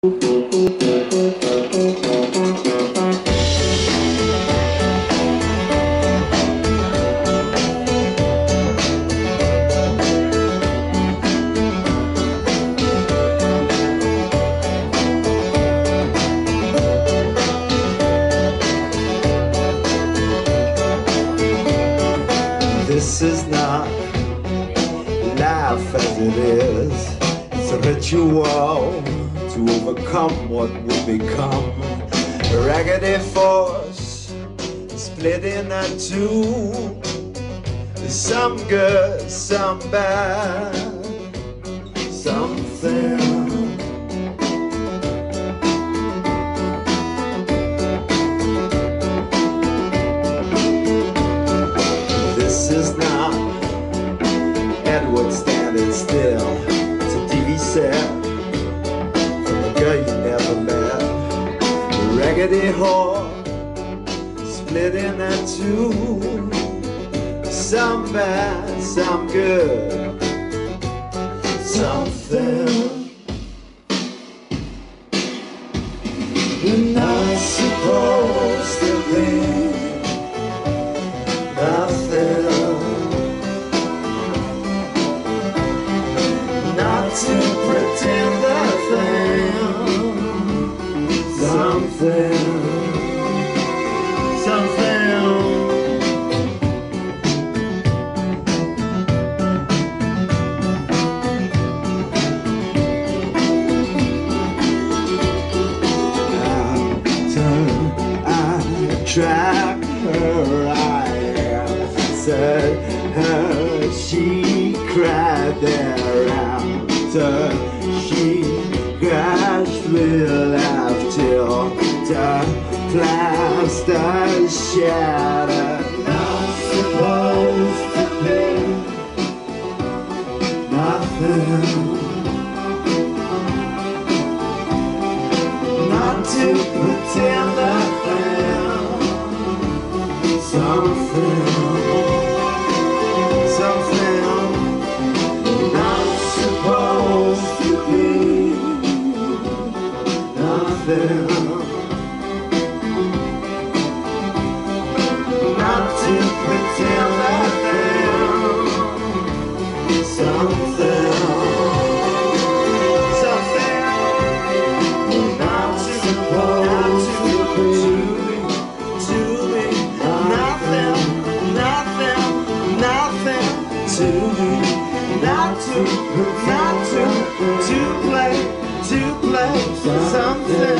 This is not life as it is. It's a ritual to overcome what will become a raggedy force, split in two. Some good, some bad, something. This is not Edward standing still. It's a TV set from a girl you never met. A raggedy whore split in two. Some bad, some good, something. You're not supposed to be nothing. Not to pretend a thing. Something. Track her, I answered her. She cried thereafter. She crashed with laugh till the plaster shattered. Not supposed to be nothing. Not to pretend a thing. Something, not supposed to be nothing. Not to pretend a thing. Something. Not supposed to be. To play something,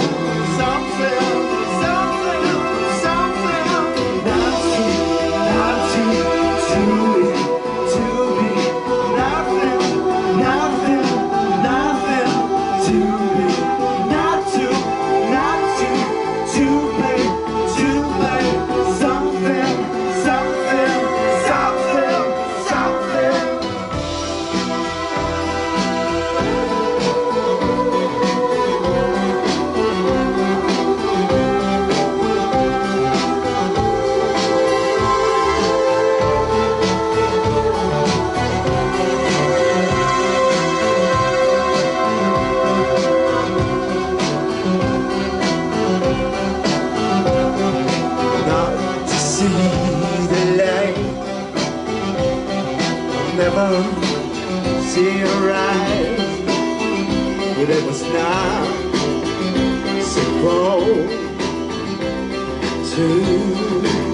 never see her eyes, but it was not supposed to